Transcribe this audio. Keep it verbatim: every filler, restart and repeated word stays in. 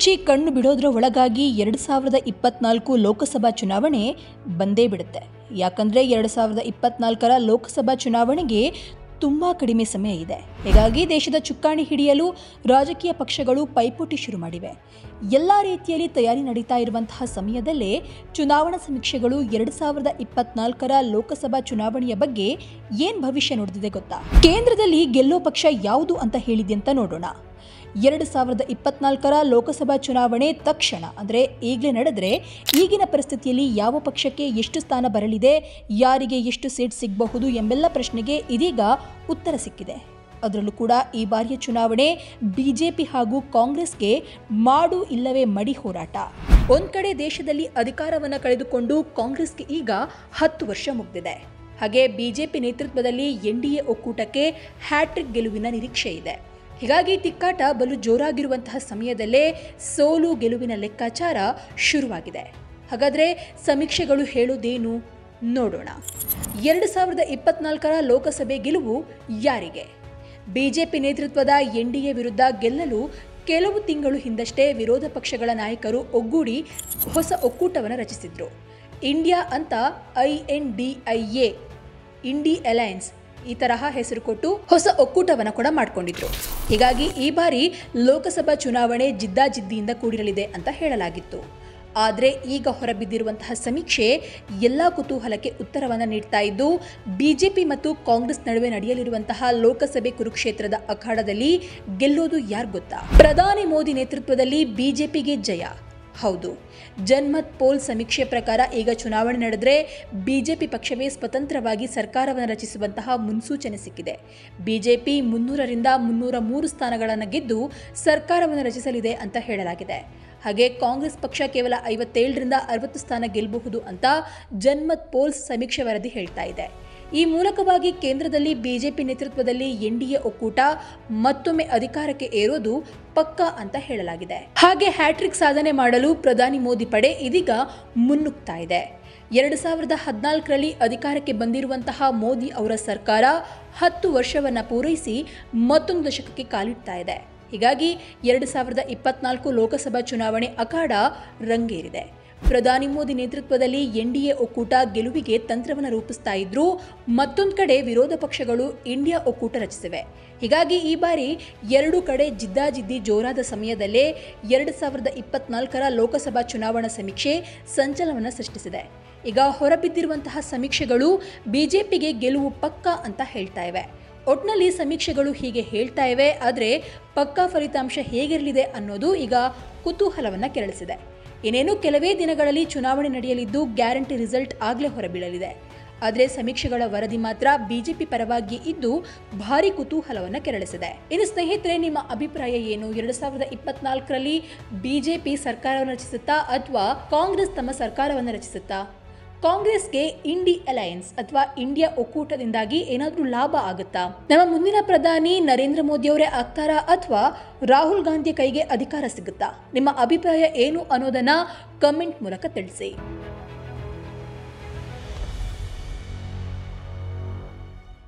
ಮುಚ್ಚಿ ಕಣ್ಣು ಬಿಡೋದ್ರ ಒಳಗಾಗಿ ಎರಡು ಸಾವಿರದ ಇಪ್ಪತ್ನಾಲ್ಕು ಲೋಕಸಭಾ ಚುನಾವಣೆ ಬಂದೇ ಬಿಡುತ್ತೆ. ಯಾಕಂದರೆ ಎರಡು ಸಾವಿರದ ಇಪ್ಪತ್ನಾಲ್ಕರ ಲೋಕಸಭಾ ಚುನಾವಣೆಗೆ ತುಂಬ ಕಡಿಮೆ ಸಮಯ ಇದೆ. ಹೀಗಾಗಿ ದೇಶದ ಚುಕ್ಕಾಣಿ ಹಿಡಿಯಲು ರಾಜಕೀಯ ಪಕ್ಷಗಳು ಪೈಪೋಟಿ ಶುರು ಮಾಡಿವೆ. ಎಲ್ಲ ರೀತಿಯಲ್ಲಿ ತಯಾರಿ ನಡೀತಾ ಇರುವಂತಹ ಸಮಯದಲ್ಲೇ ಚುನಾವಣಾ ಸಮೀಕ್ಷೆಗಳು ಎರಡು ಸಾವಿರದ ಇಪ್ಪತ್ನಾಲ್ಕರ ಲೋಕಸಭಾ ಚುನಾವಣೆಯ ಬಗ್ಗೆ ಏನು ಭವಿಷ್ಯ ನುಡಿದಿದೆ ಗೊತ್ತಾ? ಕೇಂದ್ರದಲ್ಲಿ ಗೆಲ್ಲೋ ಪಕ್ಷ ಯಾವುದು ಅಂತ ಹೇಳಿದೆ ಅಂತ ನೋಡೋಣ. ಎರಡು ಸಾವಿರದ ಇಪ್ಪತ್ನಾಲ್ಕರ ಲೋಕಸಭಾ ಚುನಾವಣೆ ತಕ್ಷಣ ಅಂದರೆ ಈಗಲೇ ನಡೆದರೆ ಈಗಿನ ಪರಿಸ್ಥಿತಿಯಲ್ಲಿ ಯಾವ ಪಕ್ಷಕ್ಕೆ ಎಷ್ಟು ಸ್ಥಾನ ಬರಲಿದೆ, ಯಾರಿಗೆ ಎಷ್ಟು ಸೀಟ್ ಸಿಗಬಹುದು ಎಂಬೆಲ್ಲ ಪ್ರಶ್ನೆಗೆ ಇದೀಗ ಉತ್ತರ ಸಿಕ್ಕಿದೆ. ಅದರಲ್ಲೂ ಕೂಡ ಈ ಬಾರಿಯ ಚುನಾವಣೆ ಬಿಜೆಪಿ ಹಾಗೂ ಕಾಂಗ್ರೆಸ್ಗೆ ಮಾಡು ಇಲ್ಲವೇ ಮಡಿ ಹೋರಾಟ. ಒಂದ್ ಕಡೆ ದೇಶದಲ್ಲಿ ಅಧಿಕಾರವನ್ನು ಕಳೆದುಕೊಂಡು ಕಾಂಗ್ರೆಸ್ಗೆ ಈಗ ಹತ್ತು ವರ್ಷ ಮುಗಿದಿದೆ. ಹಾಗೆ ಬಿಜೆಪಿ ನೇತೃತ್ವದಲ್ಲಿ ಎನ್ ಡಿ ಎ ಒಕ್ಕೂಟಕ್ಕೆ ಹ್ಯಾಟ್ರಿಕ್ ಗೆಲುವಿನ ನಿರೀಕ್ಷೆ ಇದೆ. ಹೀಗಾಗಿ ತಿಕ್ಕಾಟ ಬಲು ಜೋರಾಗಿರುವಂತಹ ಸಮಯದಲ್ಲೇ ಸೋಲು ಗೆಲುವಿನ ಲೆಕ್ಕಾಚಾರ ಶುರುವಾಗಿದೆ. ಹಾಗಾದರೆ ಸಮೀಕ್ಷೆಗಳು ಹೇಳೋದೇನು ನೋಡೋಣ. ಎರಡು ಸಾವಿರದ ಇಪ್ಪತ್ನಾಲ್ಕರ ಲೋಕಸಭೆ ಗೆಲುವು ಯಾರಿಗೆ? ಬಿಜೆಪಿ ನೇತೃತ್ವದ ಎನ್ ಡಿ ಎ ವಿರುದ್ಧ ಗೆಲ್ಲಲು ಕೆಲವು ತಿಂಗಳು ಹಿಂದಷ್ಟೇ ವಿರೋಧ ಪಕ್ಷಗಳ ನಾಯಕರು ಒಗ್ಗೂಡಿ ಹೊಸ ಒಕ್ಕೂಟವನ್ನು ರಚಿಸಿದ್ರು. ಇಂಡಿಯಾ ಅಂತ I N D I A Indi alliance ಈ ತರಹ ಹೆಸರು ಕೊಟ್ಟು ಹೊಸ ಒಕ್ಕೂಟವನ್ನು ಕೂಡ ಮಾಡಿಕೊಂಡಿದ್ರು. ಹೀಗಾಗಿ ಈ ಬಾರಿ ಲೋಕಸಭಾ ಚುನಾವಣೆ ಜಿದ್ದಾಜಿದ್ದಿಯಿಂದ ಕೂಡಿರಲಿದೆ ಅಂತ ಹೇಳಲಾಗಿತ್ತು. ಆದರೆ ಈಗ ಹೊರಬಿದ್ದಿರುವಂತಹ ಸಮೀಕ್ಷೆ ಎಲ್ಲ ಕುತೂಹಲಕ್ಕೆ ಉತ್ತರವನ್ನು ನೀಡ್ತಾ ಇದ್ದು, ಬಿಜೆಪಿ ಮತ್ತು ಕಾಂಗ್ರೆಸ್ ನಡುವೆ ನಡೆಯಲಿರುವಂತಹ ಲೋಕಸಭೆ ಕುರುಕ್ಷೇತ್ರದ ಅಖಾಡದಲ್ಲಿ ಗೆಲ್ಲೋದು ಯಾರು ಗೊತ್ತಾ? ಪ್ರಧಾನಿ ಮೋದಿ ನೇತೃತ್ವದಲ್ಲಿ ಬಿಜೆಪಿಗೆ ಜಯ. ಹೌದು, ಜನಮತ್ ಪೋಲ್ ಸಮೀಕ್ಷೆ ಪ್ರಕಾರ ಈಗ ಚುನಾವಣೆ ನಡೆದರೆ ಬಿಜೆಪಿ ಪಕ್ಷವೇ ಸ್ವತಂತ್ರವಾಗಿ ಸರ್ಕಾರವನ್ನು ರಚಿಸುವಂತಹ ಮುನ್ಸೂಚನೆ ಸಿಕ್ಕಿದೆ. ಬಿಜೆಪಿ ಮುನ್ನೂರರಿಂದ ಮುನ್ನೂರ ಮೂರು ಸ್ಥಾನಗಳನ್ನು ಗೆದ್ದು ಸರ್ಕಾರವನ್ನು ರಚಿಸಲಿದೆ ಅಂತ ಹೇಳಲಾಗಿದೆ. ಹಾಗೆ ಕಾಂಗ್ರೆಸ್ ಪಕ್ಷ ಕೇವಲ ಐವತ್ತೇಳರಿಂದ ಅರವತ್ತು ಸ್ಥಾನ ಗೆಲ್ಲಬಹುದು ಅಂತ ಜನಮತ್ ಪೋಲ್ಸ್ ಸಮೀಕ್ಷೆ ವರದಿ ಹೇಳ್ತಾ ಇದೆ. ಈ ಮೂಲಕವಾಗಿ ಕೇಂದ್ರದಲ್ಲಿ ಬಿಜೆಪಿ ನೇತೃತ್ವದಲ್ಲಿ ಎನ್ ಡಿ ಎ ಒಕ್ಕೂಟ ಮತ್ತೊಮ್ಮೆ ಅಧಿಕಾರಕ್ಕೆ ಏರೋದು ಪಕ್ಕಾ ಅಂತ ಹೇಳಲಾಗಿದೆ. ಹಾಗೆ ಹ್ಯಾಟ್ರಿಕ್ ಸಾಧನೆ ಮಾಡಲು ಪ್ರಧಾನಿ ಮೋದಿ ಪಡೆ ಇದೀಗ ಮುನ್ನುಗ್ತಾ ಇದೆ. ಎರಡು ಸಾವಿರದ ಹದಿನಾಲ್ಕರಲ್ಲಿ ಅಧಿಕಾರಕ್ಕೆ ಬಂದಿರುವಂತಹ ಮೋದಿ ಅವರ ಸರ್ಕಾರ ಹತ್ತು ವರ್ಷವನ್ನ ಪೂರೈಸಿ ಮತ್ತೊಂದು ದಶಕಕ್ಕೆ ಕಾಲಿಡ್ತಾ ಇದೆ. ಹೀಗಾಗಿ ಎರಡು ಸಾವಿರದ ಇಪ್ಪತ್ನಾಲ್ಕು ಲೋಕಸಭಾ ಚುನಾವಣೆ ಅಖಾಡ ರಂಗೇರಿದೆ. ಪ್ರಧಾನಿ ಮೋದಿ ನೇತೃತ್ವದಲ್ಲಿ ಎನ್ ಡಿ ಎ ಒಕ್ಕೂಟ ಗೆಲುವಿಗೆ ತಂತ್ರವನ್ನು ರೂಪಿಸ್ತಾ ಇದ್ರು. ಮತ್ತೊಂದು ಕಡೆ ವಿರೋಧ ಪಕ್ಷಗಳು ಇಂಡಿಯಾ ಒಕ್ಕೂಟ ರಚಿಸಿವೆ. ಹೀಗಾಗಿ ಈ ಬಾರಿ ಎರಡು ಕಡೆ ಜಿದ್ದಾಜಿದ್ದಿ ಜೋರಾದ ಸಮಯದಲ್ಲೇ ಎರಡು ಸಾವಿರದ ಇಪ್ಪತ್ನಾಲ್ಕರ ಲೋಕಸಭಾ ಚುನಾವಣಾ ಸಮೀಕ್ಷೆ ಸಂಚಲನವನ್ನು ಸೃಷ್ಟಿಸಿದೆ. ಈಗ ಹೊರಬಿದ್ದಿರುವಂತಹ ಸಮೀಕ್ಷೆಗಳು ಬಿಜೆಪಿಗೆ ಗೆಲುವು ಪಕ್ಕಾ ಅಂತ ಹೇಳ್ತಾ ಇವೆ. ಒಟ್ನಲ್ಲಿ ಸಮೀಕ್ಷೆಗಳು ಹೀಗೆ ಹೇಳ್ತಾ ಇವೆ. ಆದರೆ ಪಕ್ಕಾ ಫಲಿತಾಂಶ ಹೇಗಿರಲಿದೆ ಅನ್ನೋದು ಈಗ ಕುತೂಹಲವನ್ನು ಕೆರಳಿಸಿದೆ. ಇನ್ನೇನು ಕೆಲವೇ ದಿನಗಳಲ್ಲಿ ಚುನಾವಣೆ ನಡೆಯಲಿದ್ದು ಗ್ಯಾರಂಟಿ ರಿಸಲ್ಟ್ ಆಗಲೇ ಹೊರಬೀಳಲಿದೆ. ಆದರೆ ಸಮೀಕ್ಷೆಗಳ ವರದಿ ಮಾತ್ರ ಬಿಜೆಪಿ ಪರವಾಗಿ ಇದ್ದು ಭಾರಿ ಕುತೂಹಲವನ್ನು ಕೆರಳಿಸಿದೆ. ಇನ್ನು ಸ್ನೇಹಿತರೆ, ನಿಮ್ಮ ಅಭಿಪ್ರಾಯ ಏನು? ಎರಡು ಸಾವಿರದ ಇಪ್ಪತ್ನಾಲ್ಕರಲ್ಲಿ ಬಿಜೆಪಿ ಸರ್ಕಾರವನ್ನು ರಚಿಸುತ್ತಾ ಅಥವಾ ಕಾಂಗ್ರೆಸ್ ತಮ್ಮ ಸರ್ಕಾರವನ್ನು ರಚಿಸುತ್ತಾ? ಕಾಂಗ್ರೆಸ್ಗೆ ಇಂಡಿ ಅಲಯನ್ಸ್ ಅಥವಾ ಇಂಡಿಯಾ ಒಕ್ಕೂಟದಿಂದಾಗಿ ಏನಾದರೂ ಲಾಭ ಆಗುತ್ತಾ? ನಮ್ಮ ಮುಂದಿನ ಪ್ರಧಾನಿ ನರೇಂದ್ರ ಮೋದಿ ಅವರೇ ಆಗ್ತಾರಾ ಅಥವಾ ರಾಹುಲ್ ಗಾಂಧಿ ಕೈಗೆ ಅಧಿಕಾರ ಸಿಗುತ್ತಾ? ನಿಮ್ಮ ಅಭಿಪ್ರಾಯ ಏನು ಅನ್ನೋದನ್ನ ಕಮೆಂಟ್ ಮೂಲಕ ತಿಳಿಸಿ.